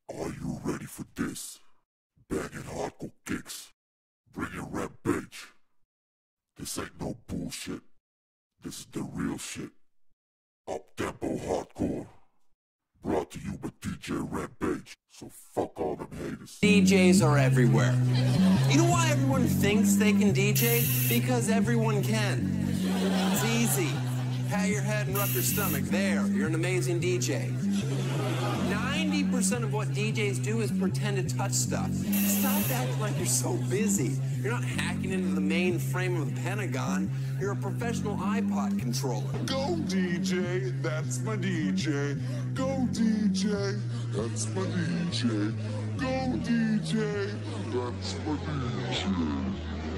Are you ready for this? Banging hardcore kicks, bringing rampage. This ain't no bullshit. This is the real shit. Up-tempo hardcore. Brought to you by DJ Rampage. So fuck all them haters. DJs are everywhere. You know why everyone thinks they can DJ? Because everyone can. It's easy. Pat your head and rub your stomach. There, you're an amazing DJ. 90% of what DJs do is pretend to touch stuff. Stop acting like you're so busy. You're not hacking into the mainframe of the Pentagon. You're a professional iPod controller. Go DJ, that's my DJ. Go DJ, that's my DJ. Go DJ, that's my DJ.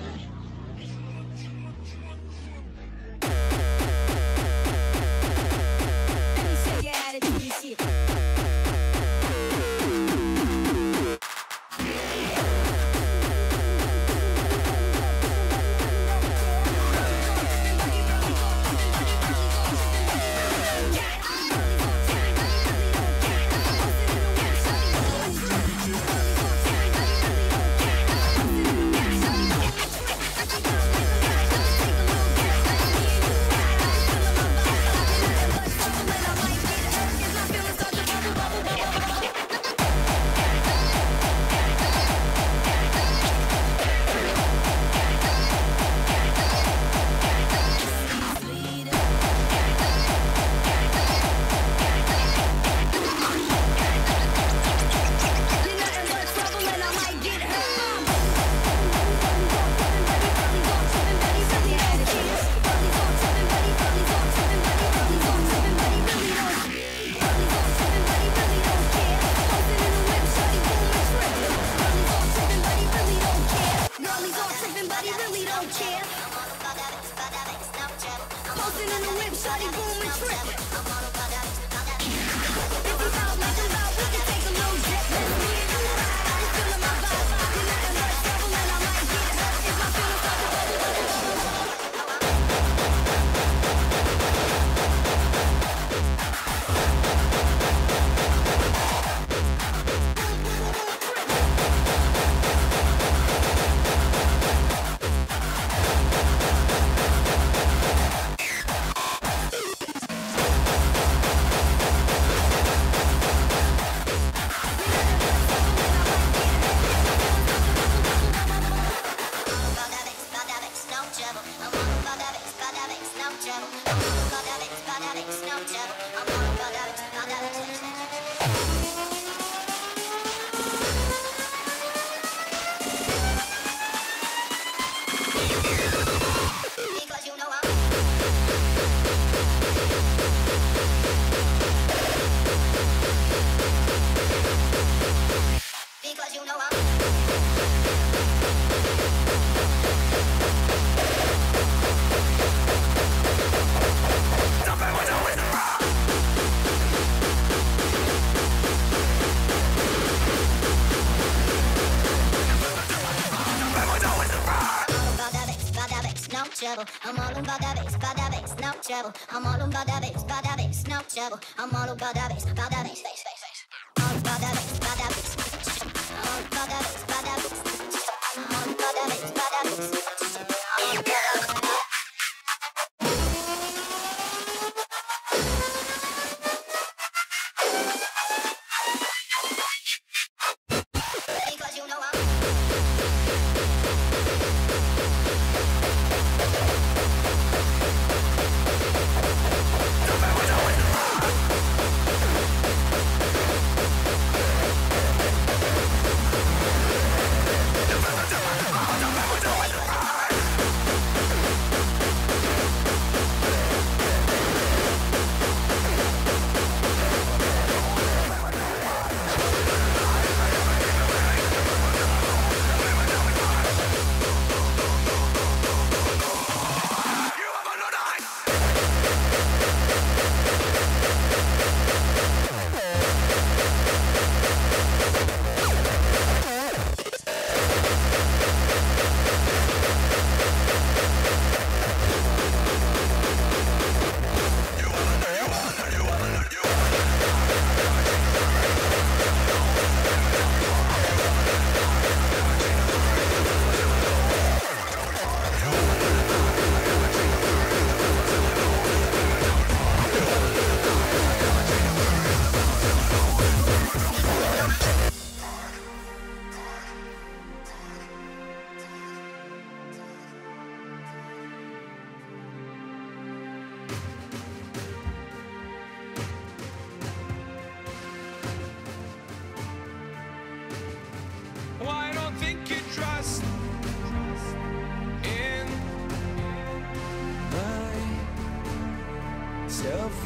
I'm all about that bass, no trouble. I'm all about that bass, no trouble. I'm all about that bass, bass. All about that bass, all about that bass, all about that bass, all about that bass.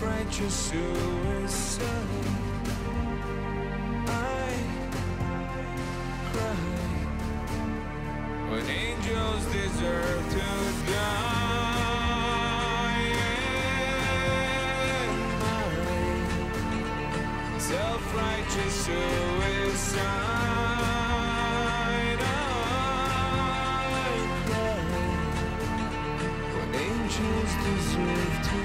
self-righteous suicide. I cry when angels deserve to die. And my self-righteous suicide. Angels deserve to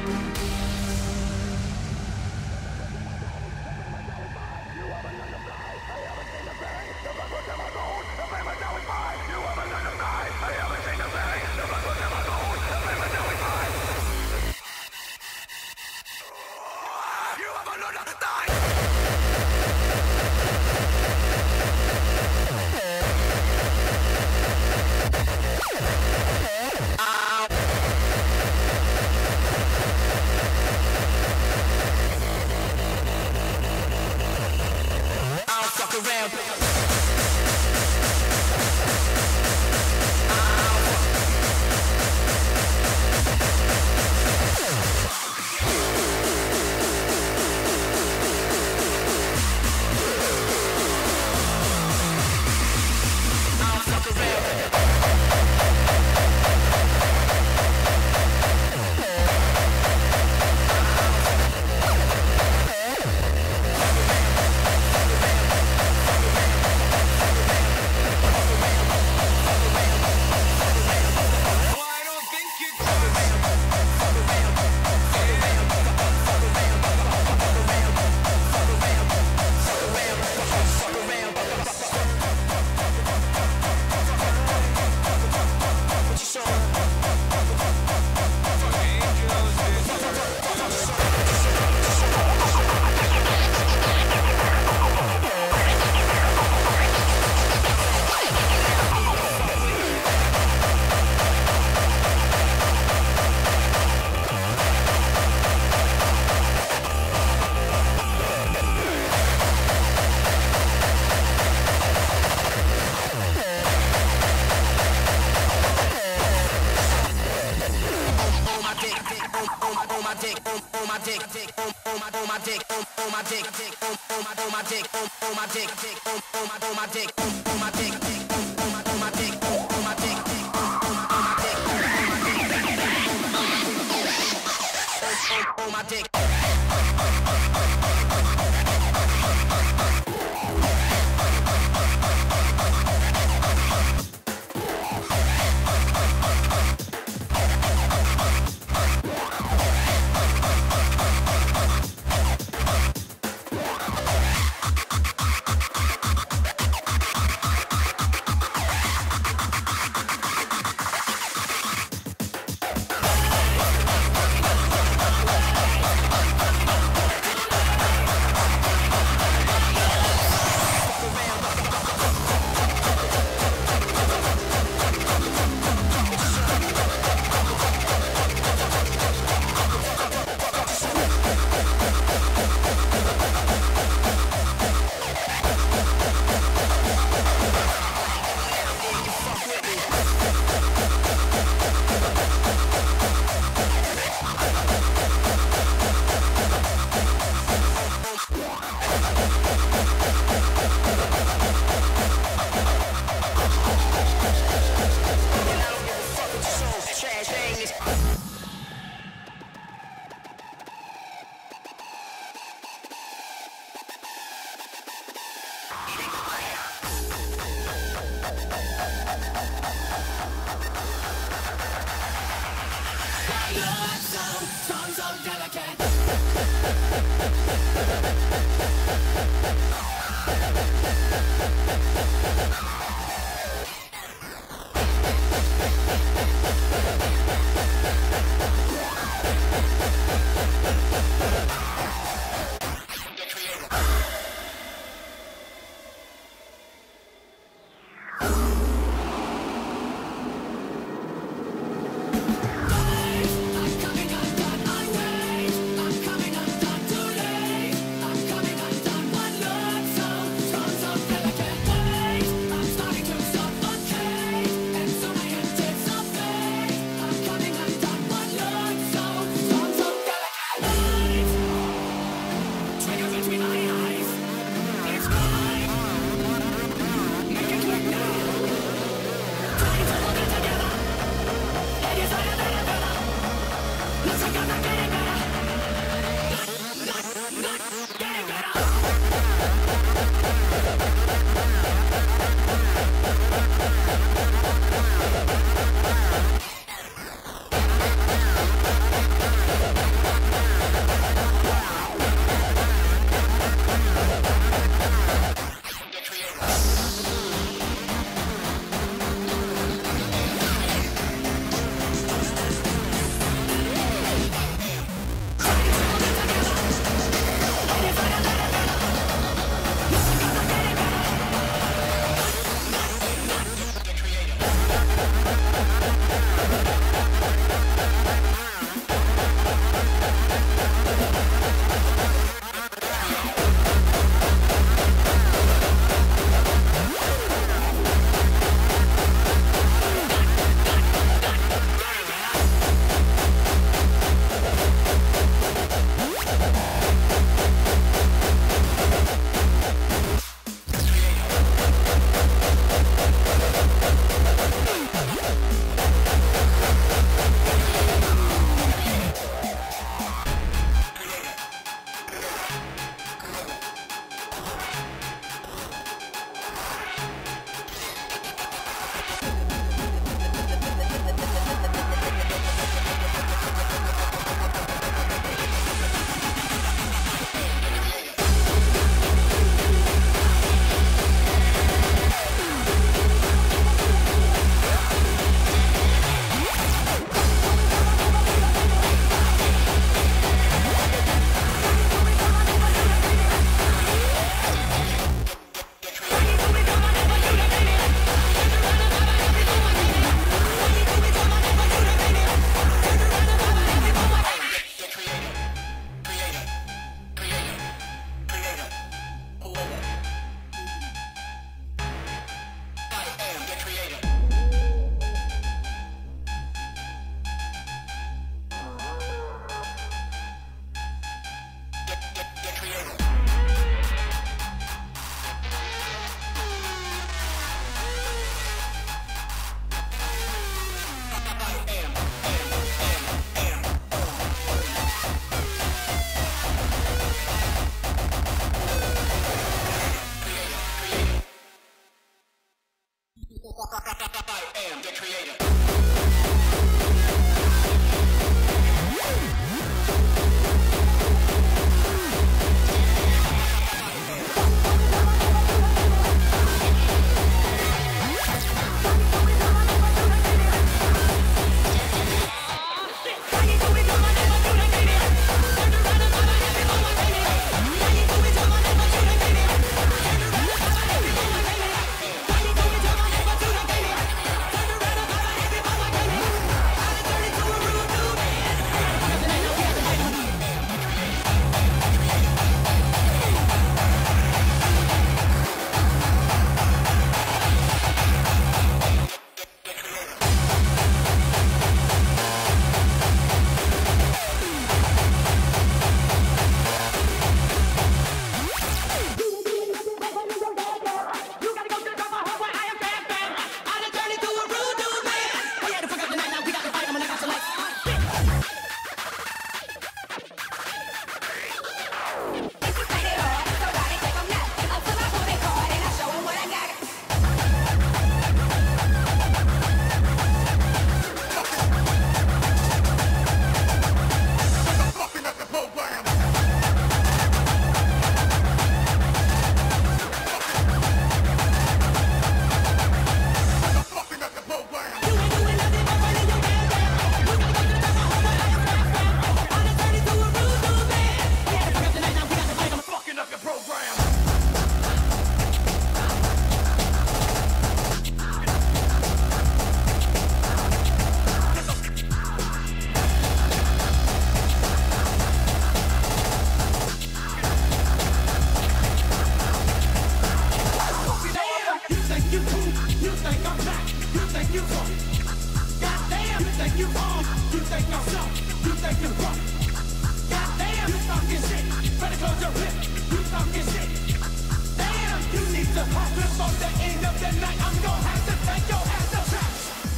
to before the end of the night. I'm gonna have to take your ass to church.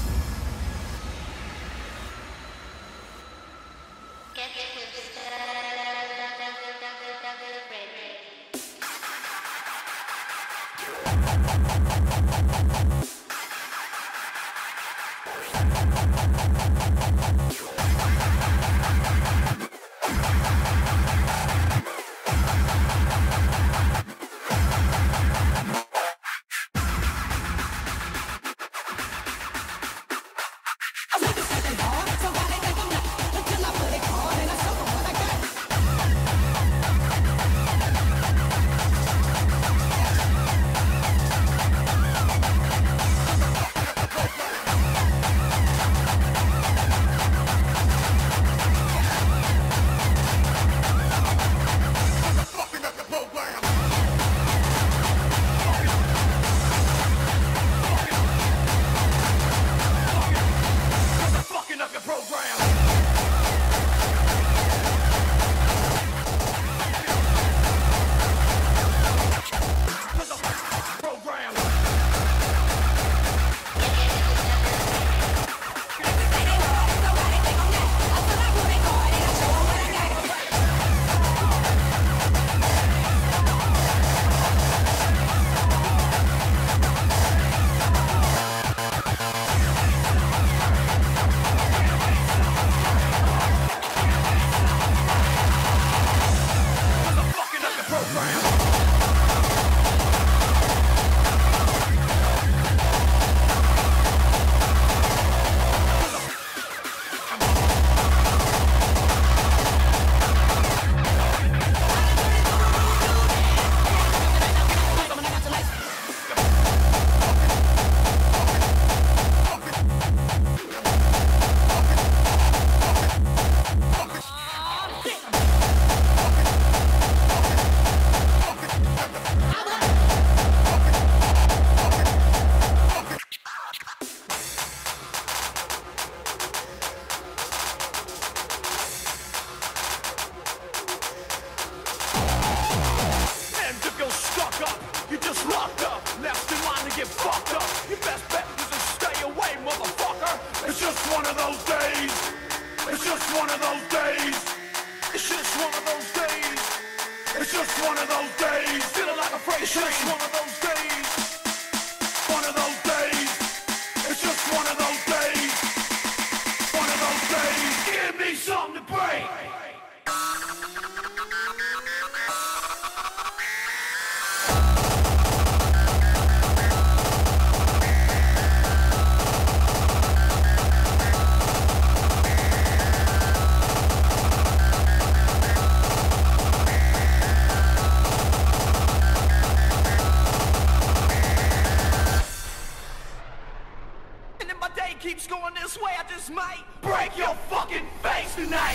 Keeps going this way, I just might break your fucking face tonight.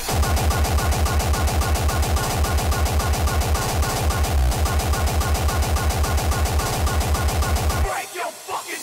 Break your fucking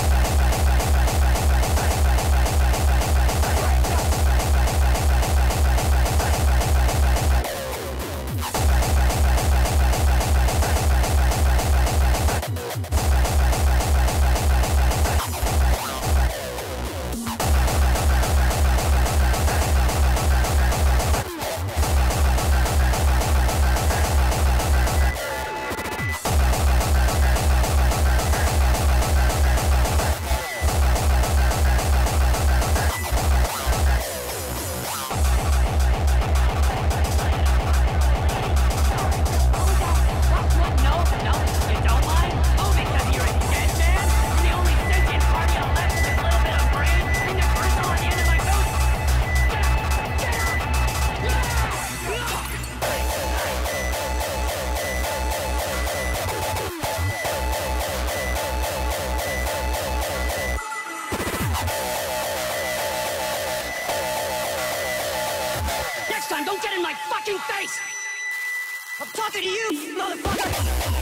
Don't get in my fucking face! I'm talking to you, motherfucker!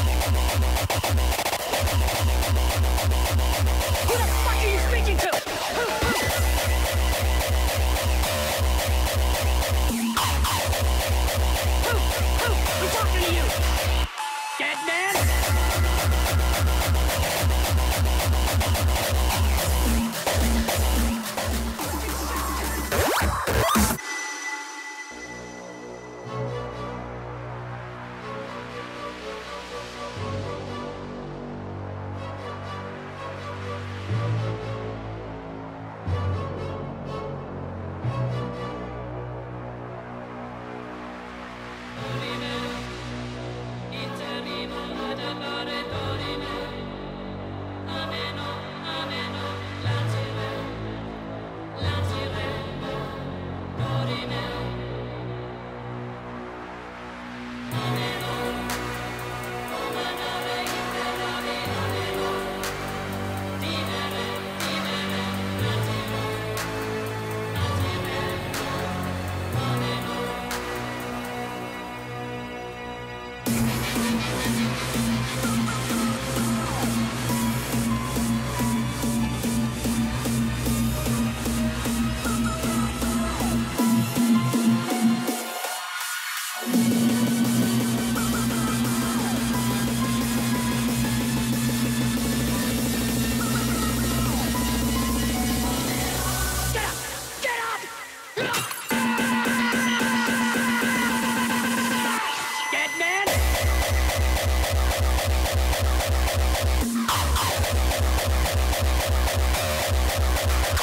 Who the fuck are you speaking to?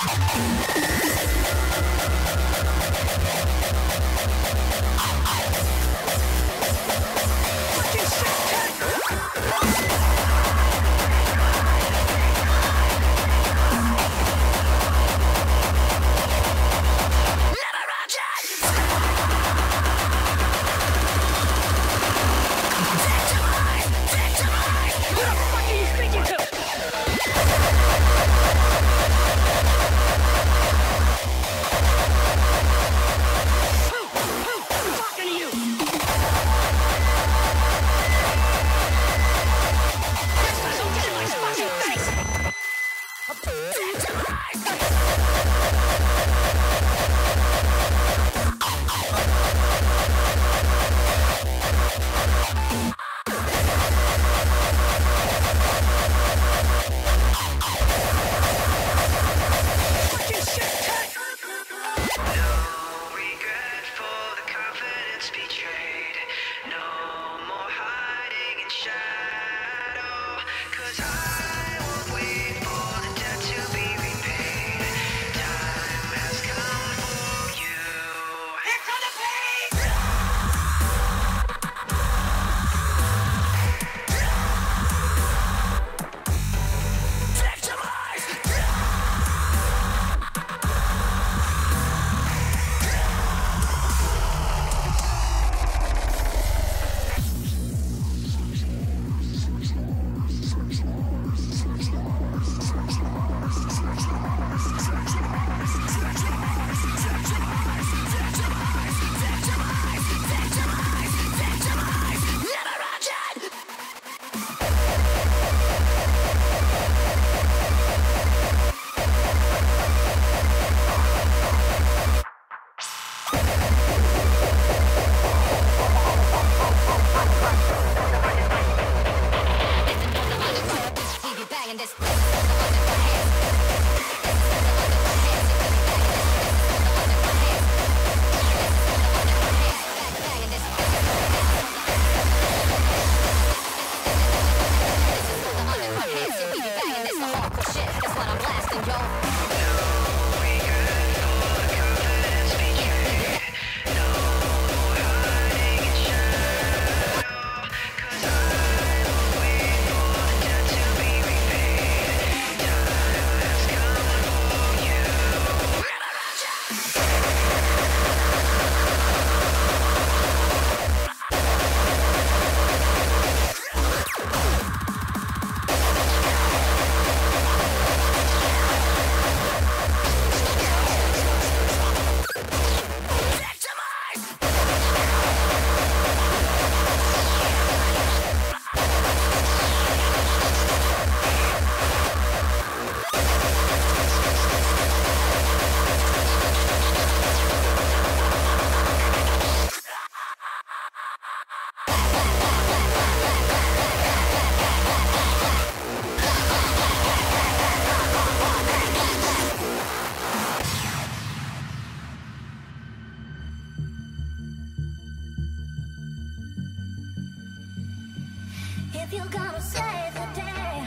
If you're gonna save the day,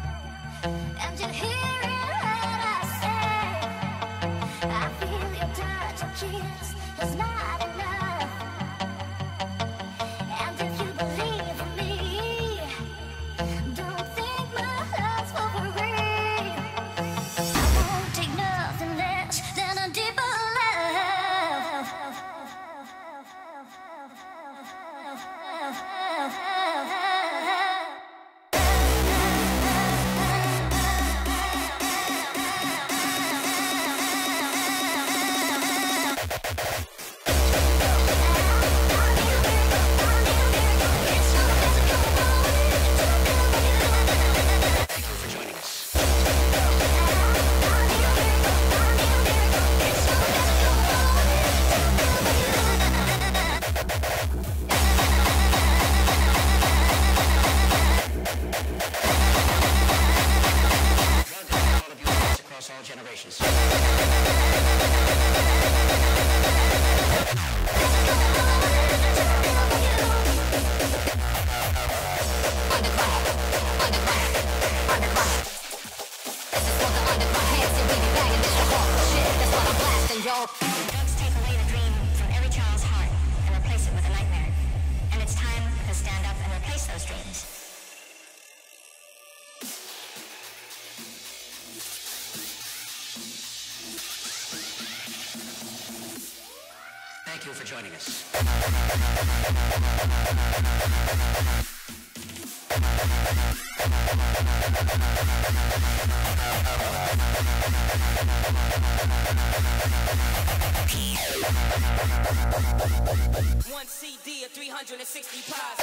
and you're hearing what I say, I feel your touch and kiss is not enough. And if you believe in me, don't think my love's for free. I won't take nothing less than a deeper love. All generations. Underground. This is for the underground heads, and we be banging this. Thank you for joining us. One CD at 360 pies.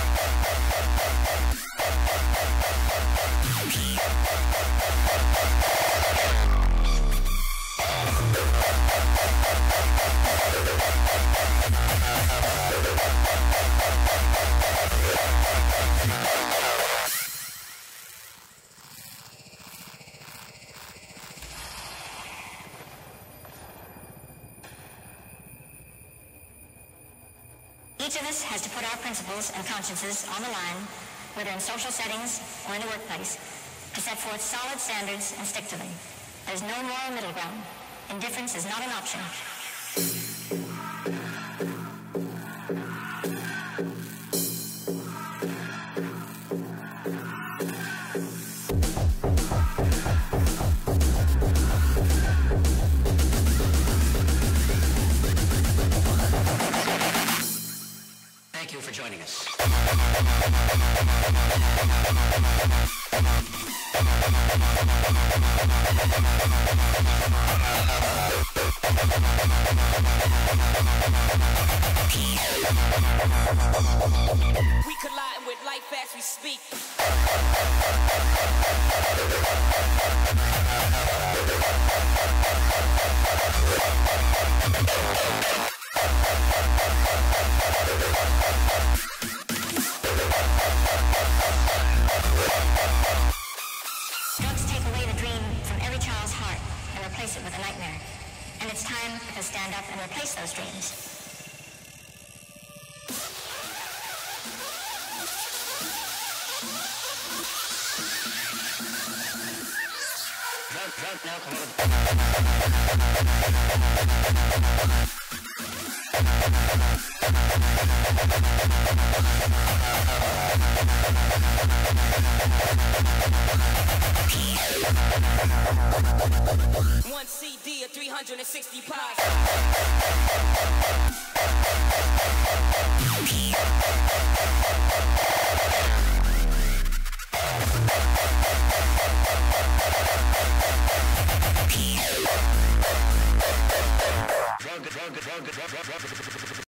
Each of us has to put our principles and consciences on the line, whether in social settings or in the workplace, to set forth solid standards and stick to them. There's no moral middle ground. Indifference is not an option. Thank you for joining us. We colliding with life as we speak. Drugs take away the dream from every child's heart and replace it with a nightmare. And it's time to stand up and replace those dreams. Drunk, now come over. One CD at 360 pies. Drug.